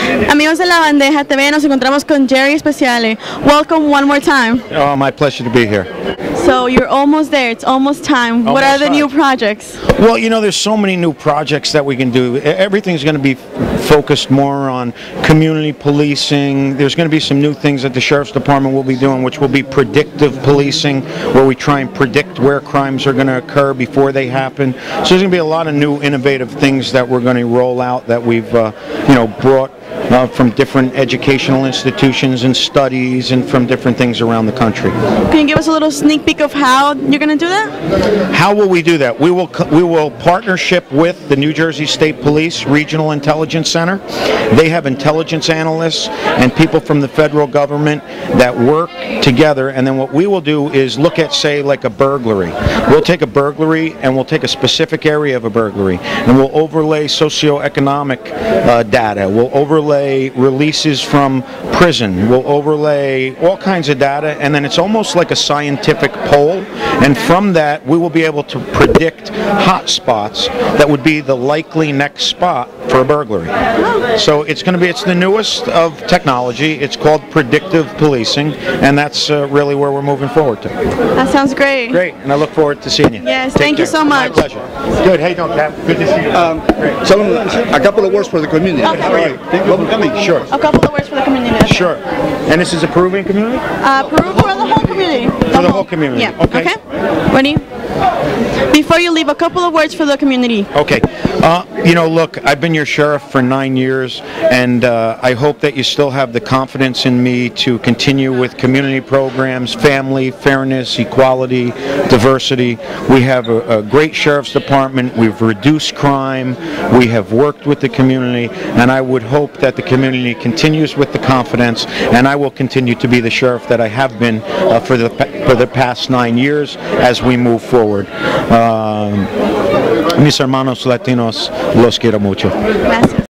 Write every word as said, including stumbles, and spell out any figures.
Amigos de La Bandeja T V, nos encontramos con Jerry Speciale. Welcome one more time. Oh, my pleasure to be here. So you're almost there. It's almost time. What are Almost the new time. projects? Well, you know, there's so many new projects that we can do. E- Everything's going to be focused more on community policing. There's going to be some new things that the Sheriff's Department will be doing, which will be predictive policing, where we try and predict where crimes are going to occur before they happen. So there's going to be a lot of new innovative things that we're going to roll out that we've, uh, you know, brought uh, from different educational institutions and studies and from different things around the country. Can you give us a little sneak peek of how you're going to do that? How will we do that? We will co- we will partnership with the New Jersey State Police Regional Intelligence Center. They have intelligence analysts and people from the federal government that work together, and then what we will do is look at, say, like a burglary. We'll take a burglary and we'll take a specific area of a burglary and we'll overlay socioeconomic uh, data. We'll overlay releases from prison. We'll overlay all kinds of data, and then it's almost like a scientific poll, and from that we will be able to predict hot spots that would be the likely next spot for a burglary. So it's going to be, it's the newest of technology. It's called predictive policing, and that's uh, really where we're moving forward to. That sounds great. Great, and I look forward to seeing you. Yes, Take thank you care. so much. My pleasure. Good. Hey, don't Cap. Good to see you. Um, tell them a couple of words for the community. Okay. How are you? Thank you for coming. Sure. A couple of words for the community. Sure. And this is a Peruvian community? Uh, Peru for the whole community. For the whole community. Yeah. Okay. Ready? Before you leave, a couple of words for the community. Okay. Uh, you know, look, I've been your sheriff for nine years, and uh, I hope that you still have the confidence in me to continue with community programs, family, fairness, equality, diversity. We have a, a great sheriff's department. We've reduced crime. We have worked with the community, and I would hope that the community continues with the confidence, and I will continue to be the sheriff that I have been uh, for the for the past nine years as we move forward. Um, mis hermanos latinos, los quiero mucho. Gracias.